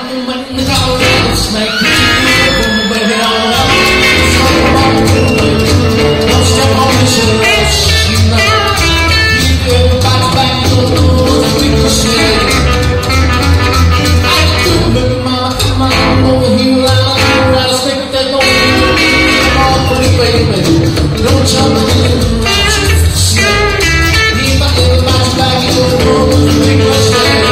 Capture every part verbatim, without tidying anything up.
when the colors make you feel, baby, all up. So don't step on the rush, you know. Keep everybody back to the rules we pursue. I do, baby, mama, come on over here, I'll I just think there's no need. Come on, pretty baby, don't jump in the rush, keep everybody back to the rules we pursue.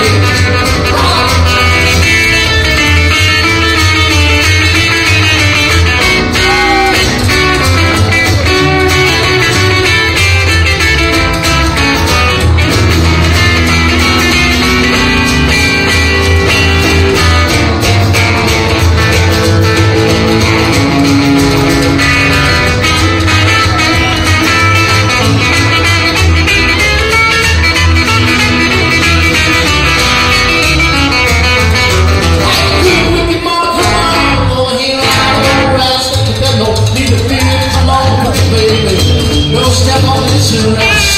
Don't step on this rush.